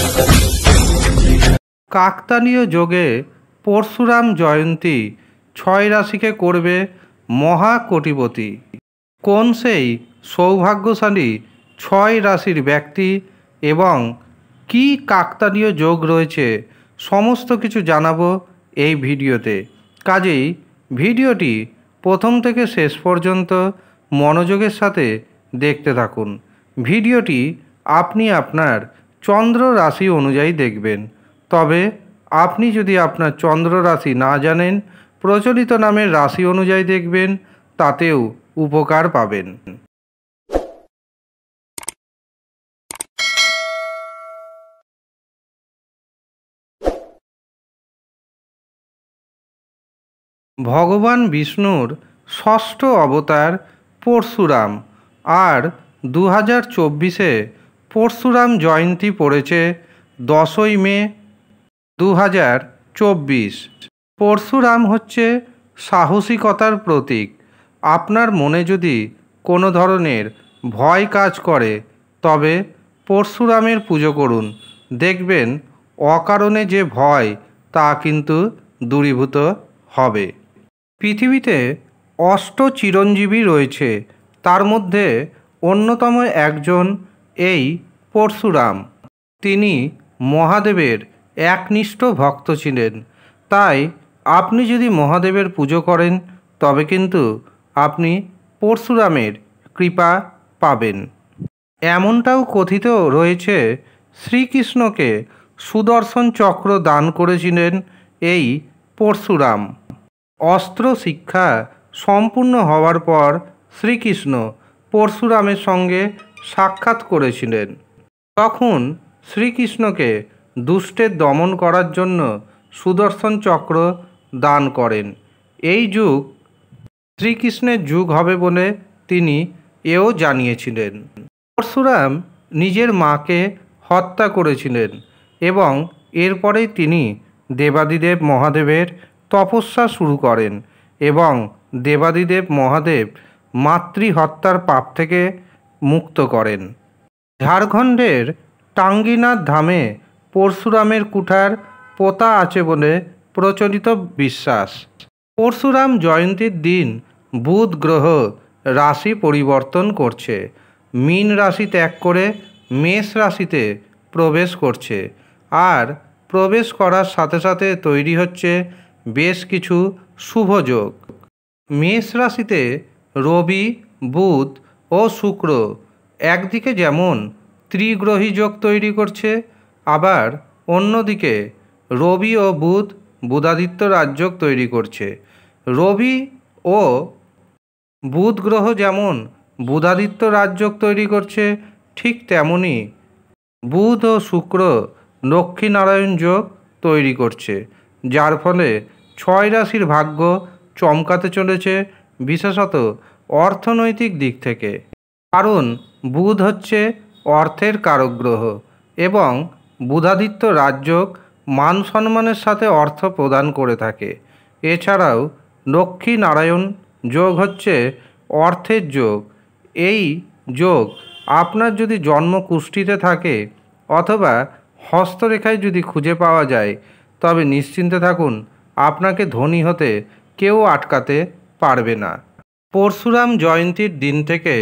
কাকতালীয় যোগে পরশুরাম জয়ন্তী 6 রাশিকে করবে মহা কোটিপতি। কোন সেই সৌভাগ্যশালী 6 রাশির ব্যক্তি এবং কি কাকতালীয় যোগ রয়েছে সমস্ত কিছু জানাবো এই ভিডিওতে। কাজেই ভিডিওটি প্রথম থেকে শেষ পর্যন্ত মনোযোগের সাথে দেখতে থাকুন। ভিডিওটি আপনি আপনার চন্দ্র রাশি অনুযায়ী দেখবেন। তবে আপনি যদি আপনার চন্দ্র রাশি না জানেন, প্রচলিত নামের রাশি অনুযায়ী দেখবেন, তাতেও উপকার পাবেন। ভগবান বিষ্ণুর ষষ্ঠ অবতার পরশুরাম, আর 2024-এ পরশুরাম জয়ন্তী পড়েছে 10ই মে 2024। পরশুরাম হচ্ছে সাহসিকতার প্রতীক। আপনার মনে যদি কোনো ধরনের ভয় কাজ করে তবে পরশুরামের পুজো করুন, দেখবেন অকারণে যে ভয় তা কিন্তু দূরীভূত হবে। পৃথিবীতে অষ্ট চিরঞ্জীবী রয়েছে, তার মধ্যে অন্যতম একজন এই পরশুরাম। তিনি মহাদেবের একনিষ্ঠ ভক্ত ছিলেন। তাই আপনি যদি মহাদেবের পুজো করেন তবে কিন্তু আপনি পরশুরামের কৃপা পাবেন। এমনটাও কথিত রয়েছে শ্রীকৃষ্ণকে সুদর্শন চক্র দান করেছিলেন এই পরশুরাম। অস্ত্র শিক্ষা সম্পূর্ণ হওয়ার পর শ্রীকৃষ্ণ পরশুরামের সঙ্গে সাক্ষাৎ করেছিলেন। তখন শ্রীকৃষ্ণকে দুষ্টের দমন করার জন্য সুদর্শন চক্র দান করেন। এই যুগ শ্রীকৃষ্ণের যুগ হবে বলে তিনি এও জানিয়েছিলেন। পরশুরাম নিজের মাকে হত্যা করেছিলেন এবং এরপরেই তিনি দেবাদিদেব মহাদেবের তপস্যা শুরু করেন এবং দেবাদিদেব মহাদেব মাতৃহত্যার পাপ থেকে মুক্ত করেন। ঝাড়খণ্ডের টাঙ্গিনাথ ধামে পরশুরামের কুঠার পোতা আছে বলে প্রচলিত বিশ্বাস। পরশুরাম জয়ন্তীর দিন বুধ গ্রহ রাশি পরিবর্তন করছে, মীন রাশি ত্যাগ করে মেষ রাশিতে প্রবেশ করছে, আর প্রবেশ করার সাথে সাথে তৈরি হচ্ছে বেশ কিছু শুভযোগ। মেষ রাশিতে রবি, বুধ ও শুক্র একদিকে যেমন ত্রিগ্রহী যোগ তৈরি করছে, আবার অন্যদিকে রবি ও বুধ বুধাদিত্য রাজযোগ তৈরি করছে। রবি ও বুধ গ্রহ যেমন বুধাদিত্য রাজযোগ তৈরি করছে, ঠিক তেমনি বুধ ও শুক্র লক্ষ্মীনারায়ণ যোগ তৈরি করছে, যার ফলে 6 রাশির ভাগ্য চমকাতে চলেছে, বিশেষত অর্থনৈতিক দিক থেকে। কারণ বুধ হচ্ছে অর্থের কারক গ্রহ এবং বুধাদিত্য রাজযোগ মান সম্মানের সাথে অর্থ প্রদান করে থাকে। এছাড়াও লক্ষ্মী নারায়ণ যোগ হচ্ছে অর্থের যোগ। এই যোগ আপনার যদি জন্ম কুষ্ঠিতে থাকে অথবা হস্তরেখায় যদি খুঁজে পাওয়া যায় তবে নিশ্চিন্তে থাকুন, আপনাকে ধনী হতে কেউ আটকাতে পারবে না। পরশুরাম জয়ন্তীর দিন থেকে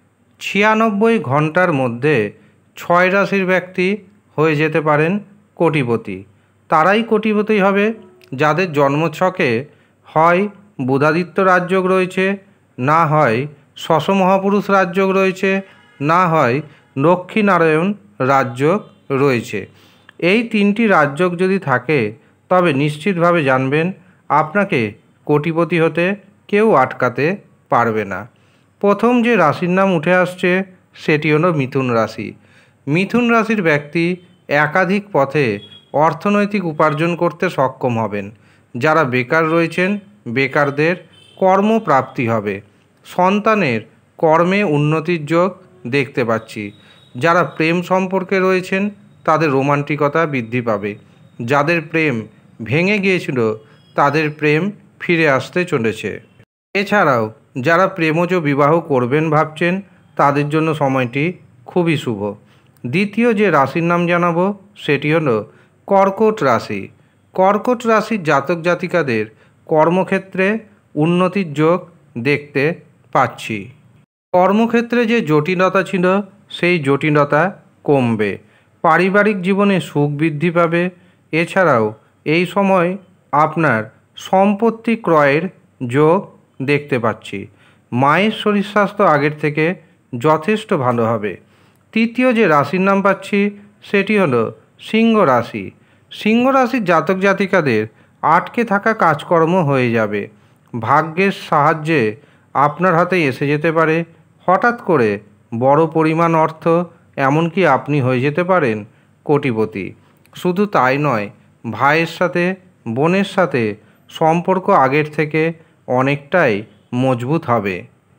96 ঘন্টার মধ্যে 6 রাশির ব্যক্তি হয়ে যেতে পারেন কোটিপতি। তারাই কোটিপতি হবে যাদের জন্মছকে হয় বুধাদিত্য রাজযোগ রয়েছে, না হয় শশ মহাপুরুষ রাজযোগ রয়েছে, না হয় লক্ষ্মীনারায়ণ রাজযোগ রয়েছে। এই 3টি রাজযোগ যদি থাকে তবে নিশ্চিতভাবে জানবেন আপনাকে কোটিপতি হতে কেউ আটকাতে পারবে না। প্রথম যে রাশির নাম উঠে আসছে সেটি হলো মিথুন রাশি। মিথুন রাশির ব্যক্তি একাধিক পথে অর্থনৈতিক উপার্জন করতে সক্ষম হবেন। যারা বেকার রয়েছেন বেকারদের কর্মপ্রাপ্তি হবে। সন্তানের কর্মে উন্নতির যোগ দেখতে পাচ্ছি। যারা প্রেম সম্পর্কে রয়েছেন তাদের রোমান্টিকতা বৃদ্ধি পাবে। যাদের প্রেম ভেঙে গিয়েছিল তাদের প্রেম ফিরে আসতে চলেছে। এছাড়াও যারা প্রেমজ বিবাহ করবেন ভাবছেন তাদের জন্য সময়টি খুবই শুভ। দ্বিতীয় যে রাশির নাম জানাবো সেটি হলো কর্কট রাশি। কর্কট রাশির জাতক জাতিকাদের কর্মক্ষেত্রে উন্নতির যোগ দেখতে পাচ্ছি। কর্মক্ষেত্রে যে জটিলতা ছিল সেই জটিলতা কমবে, পারিবারিক জীবনে সুখ বৃদ্ধি পাবে। এছাড়াও এই সময় আপনার সম্পত্তি ক্রয়ের যোগ দেখতে পাচ্ছি। মায়ের শরীর স্বাস্থ্য আগের থেকে যথেষ্ট ভালো হবে। তৃতীয় যে রাশির নাম পাচ্ছি সেটি হলো সিংহ রাশি। সিংহ রাশির জাতক জাতিকাদের আটকে থাকা কাজকর্ম হয়ে যাবে। ভাগ্যের সাহায্যে আপনার হাতে এসে যেতে পারে হঠাৎ করে বড় পরিমাণ অর্থ, এমনকি আপনি হয়ে যেতে পারেন কোটিপতি। শুধু তাই নয়, ভাইয়ের সাথে বোনের সাথে সম্পর্ক আগের থেকে অনেকটাই মজবুত হবে।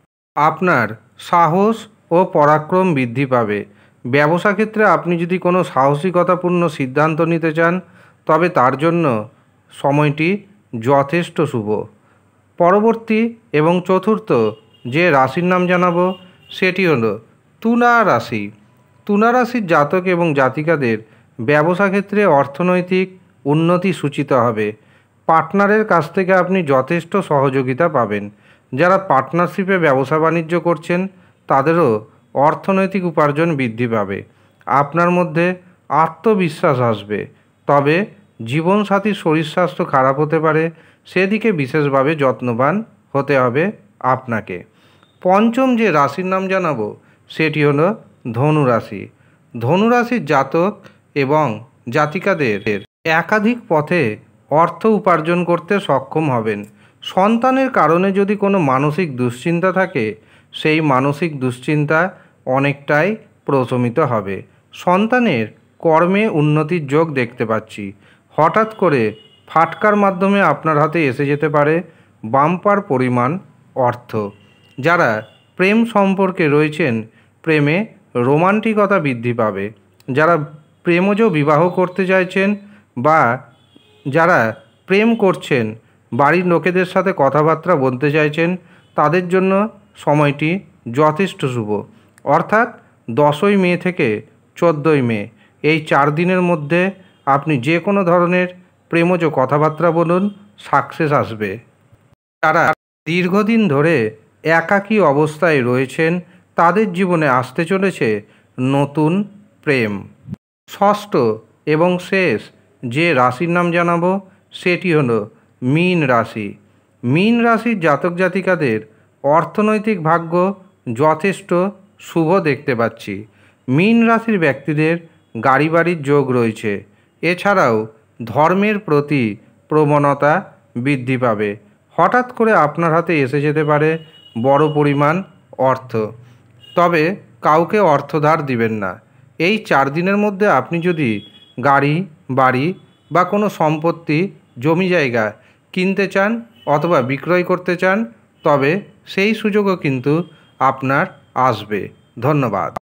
আপনার সাহস ও পরাক্রম বৃদ্ধি পাবে। ব্যবসা ক্ষেত্রে আপনি যদি কোনো সাহসিকতাপূর্ণ সিদ্ধান্ত নিতে চান তবে তার জন্য সময়টি যথেষ্ট শুভ। পরবর্তী এবং চতুর্থ যে রাশির নাম জানাবো সেটি হলো তুলা রাশি। তুলা রাশির জাতক এবং জাতিকাদের ব্যবসা ক্ষেত্রে অর্থনৈতিক উন্নতি সূচিত হবে। পার্টনারের কাছ থেকে আপনি যথেষ্ট সহযোগিতা পাবেন। যারা পার্টনারশিপে ব্যবসা বাণিজ্য করছেন তাদেরও অর্থনৈতিক উপার্জন বৃদ্ধি পাবে। আপনার মধ্যে আত্মবিশ্বাস আসবে। তবে জীবনসাথীর শরীর স্বাস্থ্য খারাপ হতে পারে, সেদিকে বিশেষভাবে যত্নবান হতে হবে আপনাকে। পঞ্চম যে রাশির নাম জানাবো সেটি হলো ধনু রাশি। ধনু রাশির জাতক এবং জাতিকাদের একাধিক পথে অর্থ উপার্জন করতে সক্ষম হবেন। সন্তানের কারণে যদি কোনো মানসিক দুশ্চিন্তা থাকে সেই মানসিক দুশ্চিন্তা অনেকটাই প্রশমিত হবে। সন্তানের কর্মে উন্নতির যোগ দেখতে পাচ্ছি। হঠাৎ করে ফাটকার মাধ্যমে আপনার হাতে এসে যেতে পারে বাম্পার পরিমাণ অর্থ। যারা প্রেম সম্পর্কে রয়েছেন প্রেমে রোমান্টিকতা বৃদ্ধি পাবে। যারা প্রেমজ বিবাহ করতে চাইছেন বা যারা প্রেম করছেন, বাড়ির লোকেদের সাথে কথাবার্তা বলতে চাইছেন, তাদের জন্য সময়টি যথেষ্ট শুভ। অর্থাৎ 10ই মে থেকে 14ই মে এই 4 দিনের মধ্যে আপনি যে কোনো ধরনের প্রেমজ কথাবার্তা বলুন, সাকসেস আসবে। যারা দীর্ঘদিন ধরে একাকী অবস্থায় রয়েছেন তাদের জীবনে আসতে চলেছে নতুন প্রেম। ষষ্ঠ এবং শেষ যে রাশির নাম জানাবো সেটি হলো মীন রাশি। মীন রাশির জাতক জাতিকাদের অর্থনৈতিক ভাগ্য যথেষ্ট শুভ দেখতে পাচ্ছি। মীন রাশির ব্যক্তিদের গাড়ি বাড়ির যোগ রয়েছে। এছাড়াও ধর্মের প্রতি প্রবণতা বৃদ্ধি পাবে। হঠাৎ করে আপনার হাতে এসে যেতে পারে বড় পরিমাণ অর্থ। তবে কাউকে অর্থ ধার দিবেন না। এই 4 দিনের মধ্যে আপনি যদি গাড়ি বাড়ি বা কোনো সম্পত্তি জমি জায়গা কিনতে চান অথবা বিক্রয় করতে চান তবে সেই সুযোগও কিন্তু আপনার আসবে। ধন্যবাদ।